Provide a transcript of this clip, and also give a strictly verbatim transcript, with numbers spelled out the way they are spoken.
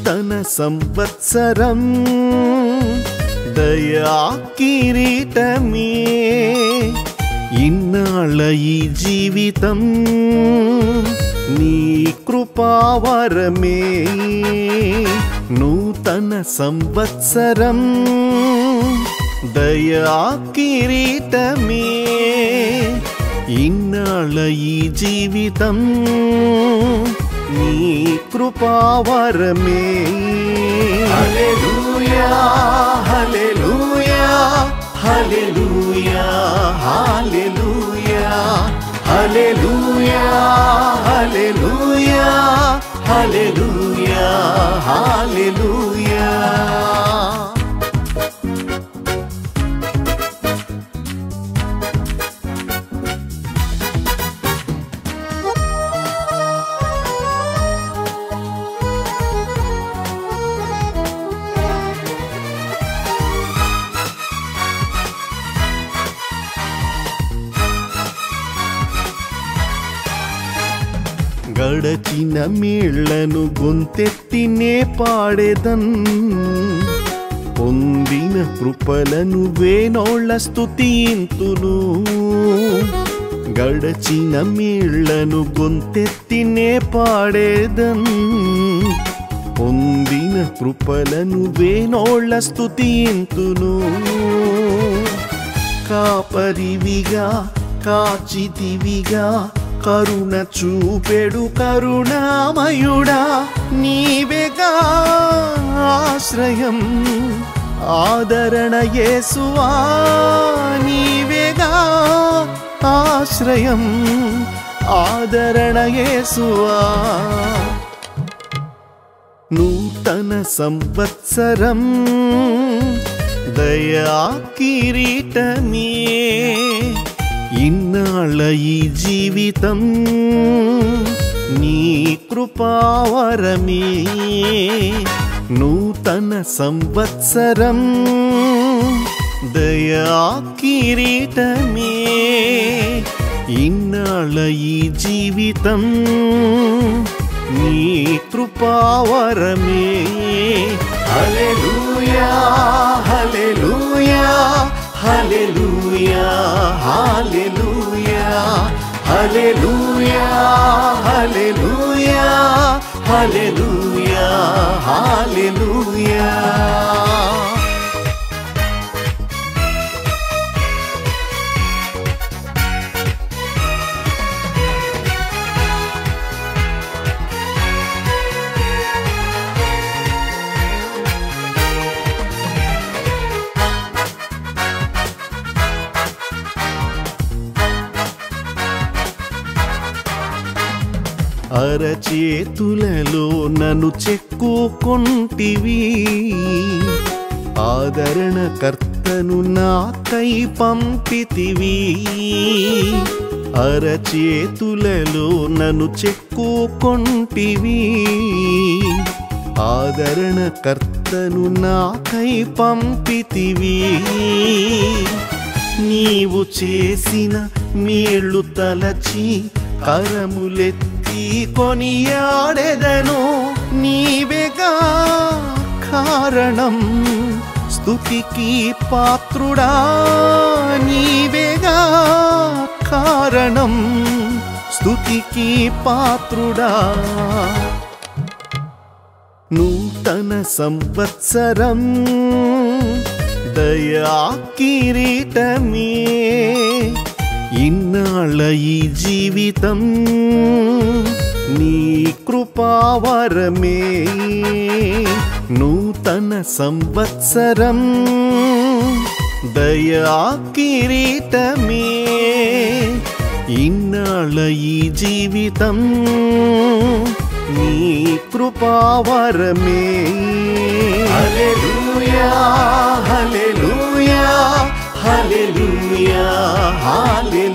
నూతన సంవత్సరం దయా కిరీటమే ఇన్నాళ్ళ ఈ జీవితం నీ కృపావరమే నూతన సంవత్సరం దయా కిరీటమే ఇన్నాళ్ళ ఈ జీవితం నీ కృపావరమే హల్లెలూయా హల్లెలూయా హల్లెలూయా హల్లెలూయా హల్లెలూయా హల్లెలూయా హల్లెలూయా హల్లెలూయా గడచిన మేళ్లను గొంతెత్తినే పాడేదన్ పొందిన కృపలను వేనోళ్ళ స్తుతింతును గడచిన మేళ్లను గొంతెత్తినే పాడేదన్ పొందిన కృపలను వేనోళ్ళ స్తుతింతును కాపరివిగా కాచితివిగా కరుణ చూపెడు కరుణామయుడా నీవేగా ఆశ్రయం ఆదరణ యేసువా నీవేగా ఆశ్రయం ఆదరణ యేసువా నూతన సంవత్సరం దయా కిరీటమే ఇన్నాళ్ళ ఈ జీవితం నీ కృపావరమే నూతన సంవత్సరం దయా కిరీటమే ఇన్నాళ్ళ ఈ జీవితం నీ కృపావరమే హల్లెలూయా హల్లెలూయా హల్లెలూయా హల్లెలూయా హల్లెలూయా హల్లెలూయా హల్లెలూయా హల్లెలూయా అరచేతులలో నన్ను చెక్కుకొంటివి ఆదరణ కర్తను నాకై పంపితివి అరచేతులలో నన్ను చెక్కుకొంటివి ఆదరణ కర్తను నాకై పంపితివి నీవు చేసిన మేళ్ళు తలచి కరములెత్తి కొనియాడెదను నీవేగా కారణం స్తుతికి పాత్రుడా నీవేగా కారణం స్తుతికి పాత్రుడా నూతన సంవత్సరం దయా కిరీటమే ఇన్నాళ్ళ ఈ జీవితం నీ కృపావరమే నూతన సంవత్సరం దయా కిరీటమే ఇన్నాళ్ళ ఈ జీవితం నీ కృపావరమే హల్లెలూయా హల్లెలూయా హల్లెలూయా హల్లెలూయా